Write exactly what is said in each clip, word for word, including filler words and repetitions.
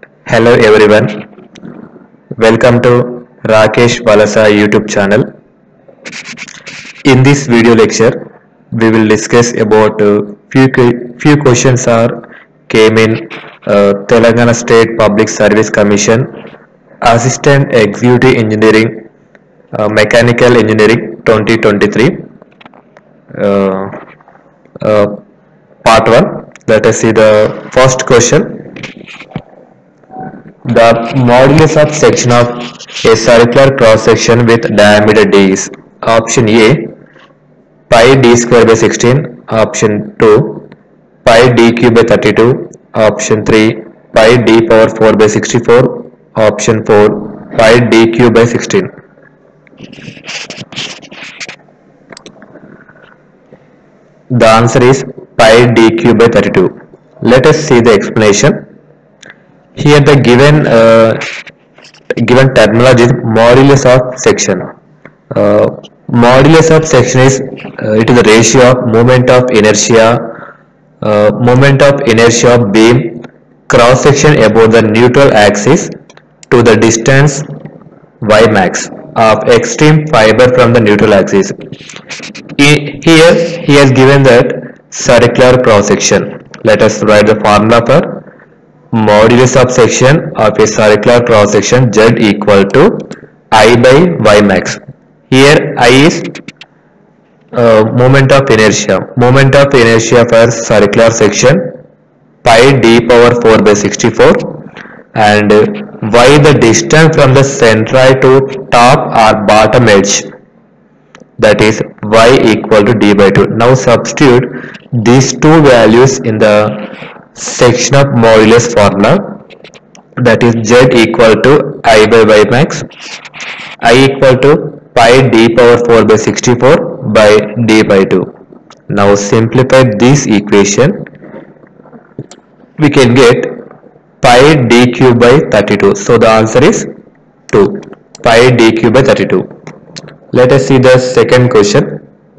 Hello everyone, welcome to Rakesh Valasa YouTube channel. In this video lecture, we will discuss about uh, few few questions are came in uh, Telangana State Public Service Commission, Assistant Executive Engineering, uh, Mechanical Engineering twenty twenty-three, uh, uh, Part one. Let us see the first question. The modulus of section of a circular cross section with diameter d is option A pi d square by sixteen, option two pi d cube by thirty-two, option three pi d power four by sixty-four, option four pi d cube by sixteen. The answer is pi d cube by thirty-two. Let us see the explanation. Here the given uh, given terminology is modulus of section. Uh, modulus of section is uh, it is the ratio of moment of inertia uh, moment of inertia of beam cross section above the neutral axis to the distance y max of extreme fiber from the neutral axis. Here he has given that circular cross section. Let us write the formula for modulus of section of a circular cross section Z equal to I by Y max. Here I is uh, moment of inertia. Moment of inertia for circular section pi d power four by sixty-four, and Y the distance from the centroid to top or bottom edge, that is Y equal to d by two. Now substitute these two values in the section of modulus formula, that is Z equal to I by Y max, I equal to pi d power four by sixty-four by d by two. Now simplify this equation, we can get pi d cube by thirty-two. So the answer is two, pi d cube by thirty-two. Let us see the second question.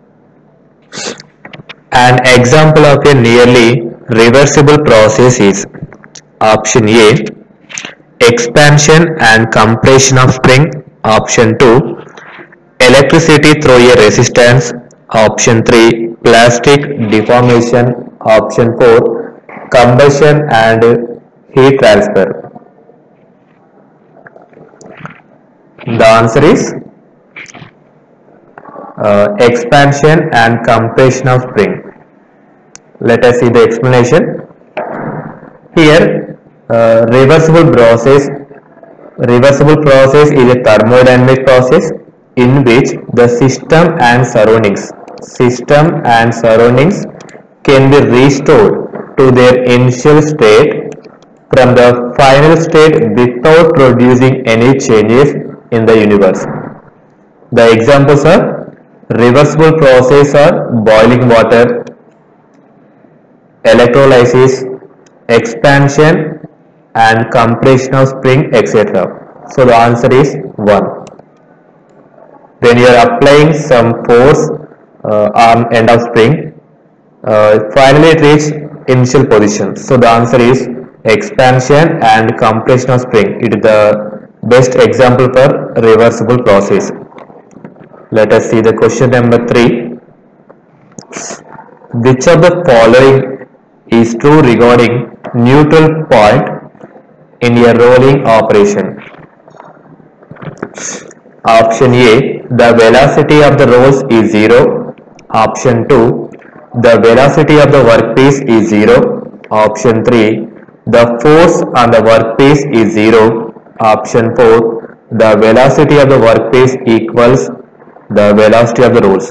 An example of a nearly reversible process is option A expansion and compression of spring, option two electricity through a resistance, option three plastic deformation, option four combustion and heat transfer. The answer is uh, expansion and compression of spring. Let us see the explanation. Here uh, reversible process reversible process is a thermodynamic process in which the system and surroundings system and surroundings can be restored to their initial state from the final state without producing any changes in the universe. The examples are reversible process are boiling water, electrolysis, expansion and compression of spring, et cetera. So the answer is one. When you are applying some force uh, on end of spring, uh, finally it reaches initial position. So the answer is expansion and compression of spring. It is the best example for reversible process. Let us see the question number three. Which of the following is true regarding neutral point in a rolling operation? Option A, the velocity of the rolls is zero. Option two, the velocity of the workpiece is zero. Option three, the force on the workpiece is zero. Option four, the velocity of the workpiece equals the velocity of the rolls.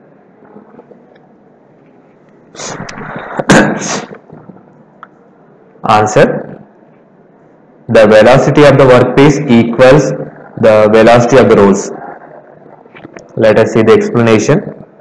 Answer: the velocity of the workpiece equals the velocity of the rolls. Let us see the explanation.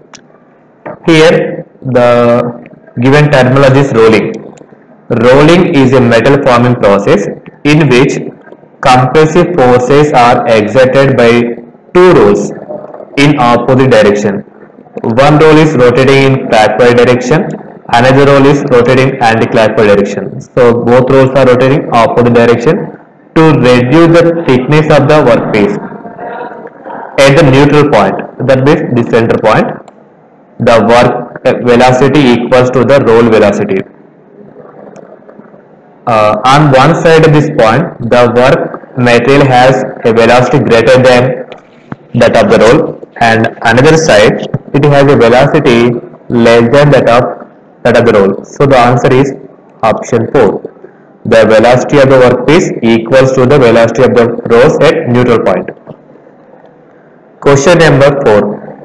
Here the given terminology is rolling. Rolling is a metal forming process in which compressive forces are exerted by two rolls in opposite direction. One roll is rotating in clockwise direction Another roll is rotating anti-clockwise direction. So both rolls are rotating opposite direction to reduce the thickness of the workpiece at the neutral point, that means the center point. The work velocity equals to the roll velocity. Uh, on one side of this point, the work material has a velocity greater than that of the roll, and another side it has a velocity less than that of that of the roll. So the answer is option four. The velocity of the workpiece equals to the velocity of the rolls at neutral point. Question number four.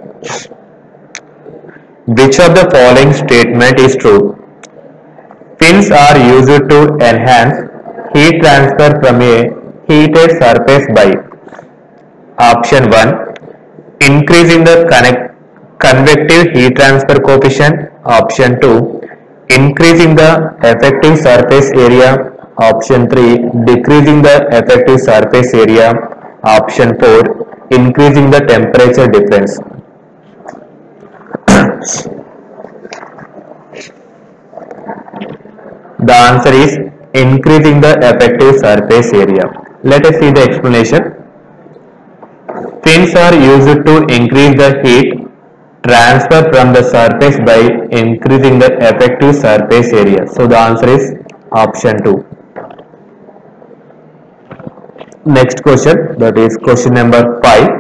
Which of the following statement is true? Fins are used to enhance heat transfer from a heated surface by option one, increasing the connect, convective heat transfer coefficient, option two, increasing the effective surface area, option three, decreasing the effective surface area, option four, increasing the temperature difference. The answer is increasing the effective surface area. Let us see the explanation. Fins are used to increase the heat transfer from the surface by increasing the effective surface area. So the answer is option two. Next question, that is question number five.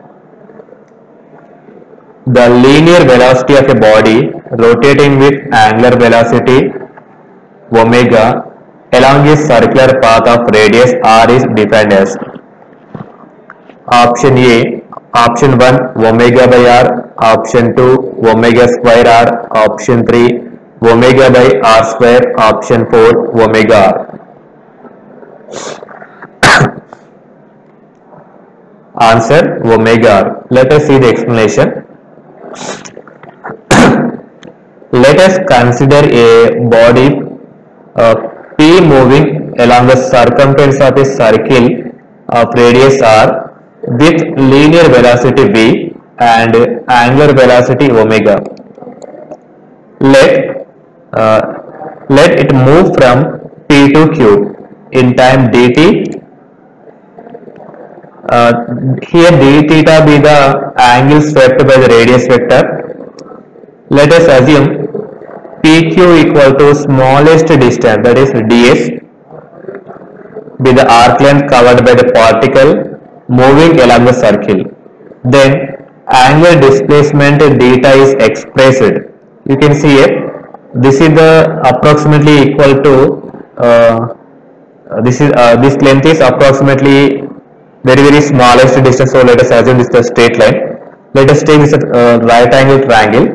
The linear velocity of a body rotating with angular velocity omega along a circular path of radius r is defined as option A, option one omega by r, option two omega square r, option three omega by r square, option four omega r. Answer omega r. Let us see the explanation. Let us consider a body uh, P moving along the circumference of a circle of radius r with linear velocity v and angular velocity omega. Let uh, let it move from P to Q in time dt. Uh, here d theta be the angle swept by the radius vector. Let us assume P Q equal to smallest distance, that is ds, be the arc length covered by the particle moving along the circle. Then angular displacement theta is expressed. You can see it. This is the approximately equal to uh, this is uh, this length is approximately very very smallest distance. So let us assume this is the straight line. Let us take this uh, right angle triangle.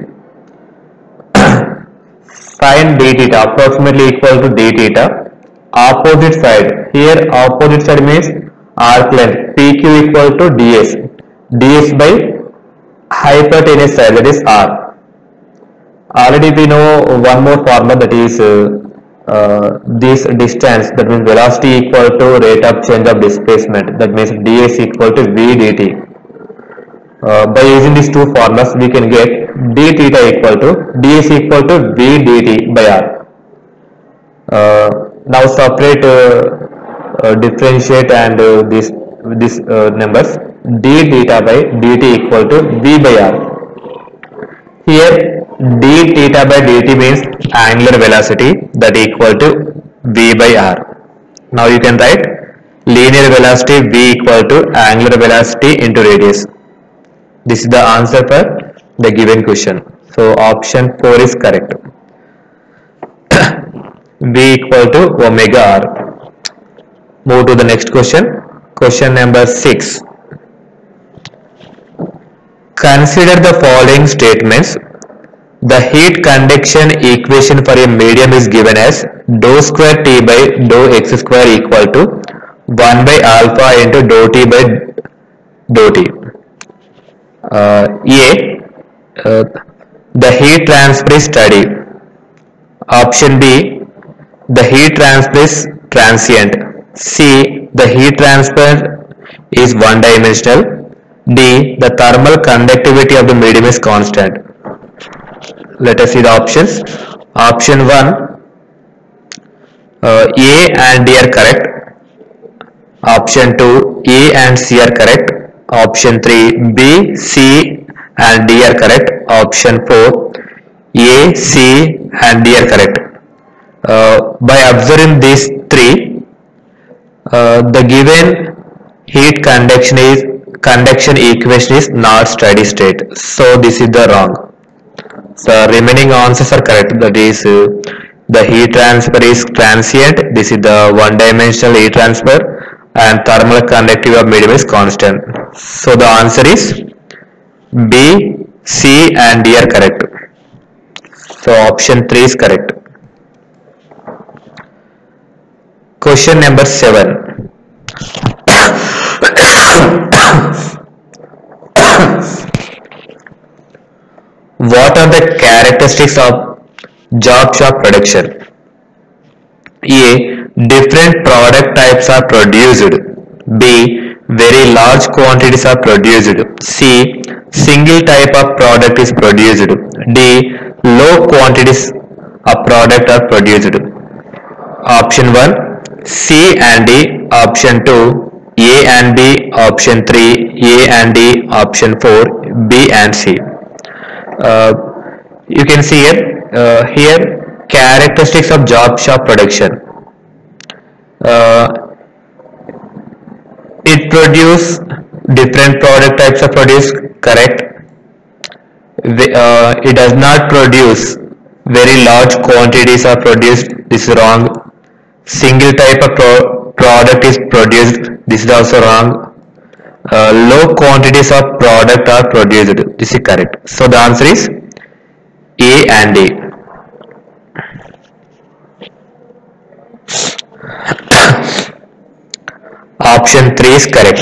Sin d theta approximately equal to d theta. Opposite side, here opposite side means arc length P Q equal to ds. ds by hypotenuse side, that is r. Already we know one more formula, that is uh, uh, this distance, that means velocity equal to rate of change of displacement, that means ds equal to v dt. Uh, by using these two formulas we can get d theta equal to ds equal to v dt by r. Uh, now separate uh, uh, differentiate and uh, this this uh, numbers. D theta by dt equal to v by r. Here d theta by dt means angular velocity, that equal to v by r. Now you can write linear velocity v equal to angular velocity into radius. This is the answer for the given question. So option four is correct. V equal to omega r. Move to the next question. Question number six. Consider the following statements. The heat conduction equation for a medium is given as dou square T by dou x square equal to one by alpha into dou T by dou T. Uh, A. Uh, the heat transfer is steady. Option B. The heat transfer is transient. C. The heat transfer is one dimensional. D. The thermal conductivity of the medium is constant. Let us see the options. Option one, uh, A and D are correct. Option two, A and C are correct. Option three, B, C and D are correct. Option four, A, C and D are correct. Uh, by observing these three, uh, the given heat conduction is conduction equation is not steady state. So this is the wrong. So remaining answers are correct. That is, uh, the heat transfer is transient. This is the one dimensional heat transfer, and thermal conductivity of medium is constant. So the answer is B, C and D are correct. So option three is correct. Question number seven. What are the characteristics of job shop production? A. Different product types are produced. B. Very large quantities are produced. C. Single type of product is produced. D. Low quantities of product are produced. Option one, C and D. Option two, A and B. Option three, A and D. Option four, B and C. Uh, you can see here, uh, here characteristics of job shop production. Uh, it produce different product types are produced, correct. Uh, it does not produce very large quantities are produced, this is wrong. Single type of pro product is produced, this is also wrong. Uh, low quantities of product are produced, this is correct. So the answer is A and D. Option three is correct.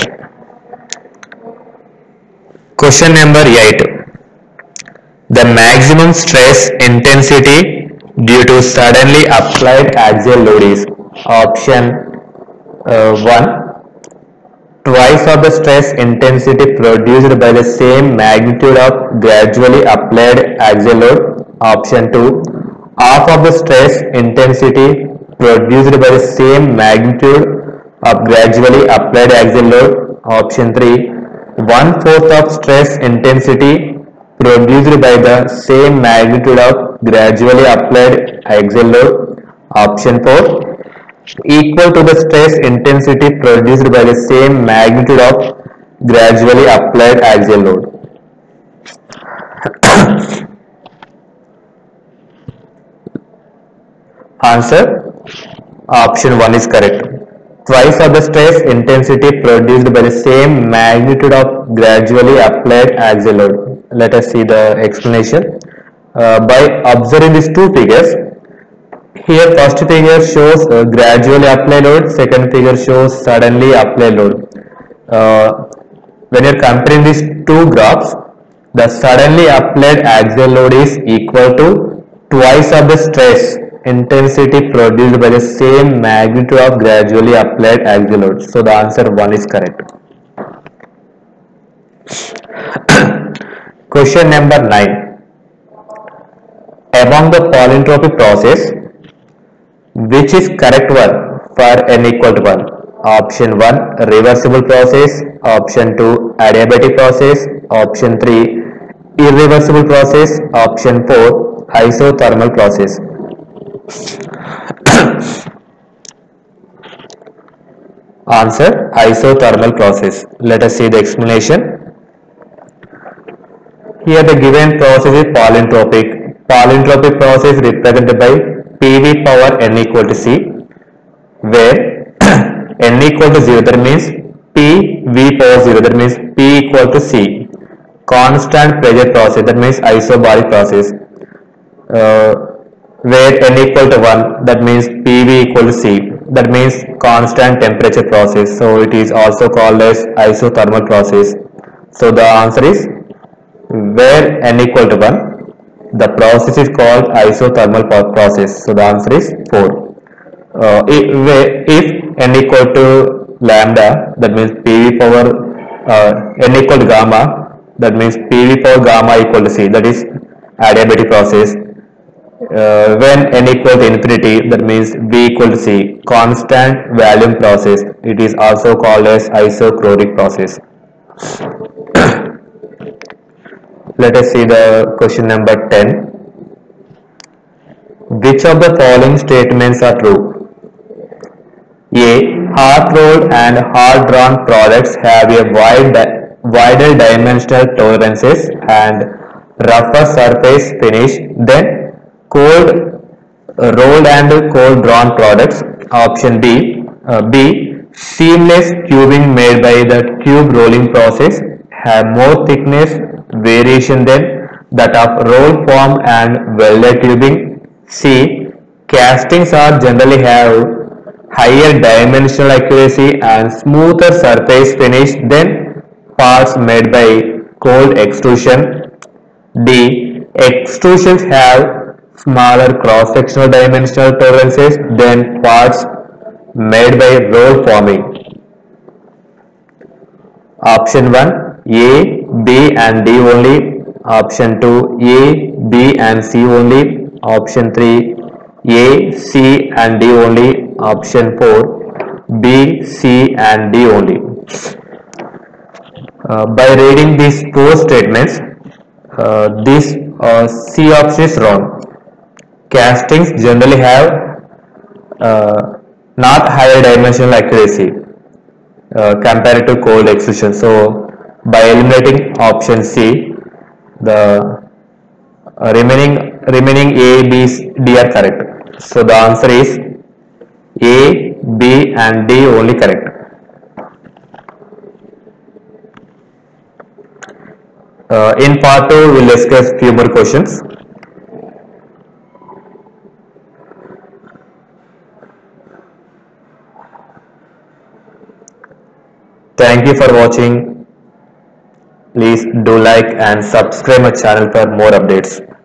Question number eight. The maximum stress intensity due to suddenly applied axial load is option uh, one, twice of the stress intensity produced by the same magnitude of gradually applied axial load. Option two, half of the stress intensity produced by the same magnitude of gradually applied axial load. Option three, one fourth of stress intensity produced by the same magnitude of gradually applied axial load. Option four, equal to the stress intensity produced by the same magnitude of gradually applied axial load. Answer, option one is correct. Twice of the stress intensity produced by the same magnitude of gradually applied axial load. Let us see the explanation. Uh, by observing these two figures, here first figure shows uh, gradually applied load, second figure shows suddenly applied load. Uh, when you are comparing these two graphs, the suddenly applied axial load is equal to twice of the stress intensity produced by the same magnitude of gradually applied axial load. So the answer one is correct. Question number nine. Among the polyentropy process, which is correct one for n equal to one? Option one, reversible process. Option two, adiabatic process. Option three, irreversible process. Option four, isothermal process. Answer, isothermal process. Let us see the explanation. Here the given process is polyentropic. Polyentropy process represented by P V power n equal to C, where n equal to zero, that means P V power zero, that means P equal to C. Constant pressure process, that means isobaric process, uh, where n equal to one, that means P V equal to C, that means constant temperature process. So it is also called as isothermal process. So the answer is, where n equal to one, the process is called isothermal process. So the answer is four. Uh, if, if n equal to lambda, that means P V power uh, n equal to gamma, that means P V power gamma equal to C, that is adiabatic process. Uh, when n equal to infinity, that means V equal to C, constant volume process. It is also called as isochronic process. Let us see the question number ten. Which of the following statements are true? A. Hard-rolled and hard-drawn products have a wide, wider dimensional tolerances and rougher surface finish than cold rolled and cold drawn products. Option B. Uh, B. Seamless tubing made by the tube rolling process have more thickness variation than that of roll form and welded tubing. C. Castings are generally have higher dimensional accuracy and smoother surface finish than parts made by cold extrusion. D. Extrusions have smaller cross-sectional dimensional tolerances than parts made by roll forming. Option one A, B and D only. Option two A, B and C only. Option three A, C and D only. Option four B, C and D only. Uh, by reading these four statements, uh, this uh, C option is wrong. Castings generally have uh, not higher dimensional accuracy uh, compared to cold extrusion. So by eliminating option C, the uh, remaining remaining A, B, D are correct. So the answer is A, B and D only correct. Uh, in part two, we will discuss few more questions. Thank you for watching. Please do like and subscribe my channel for more updates.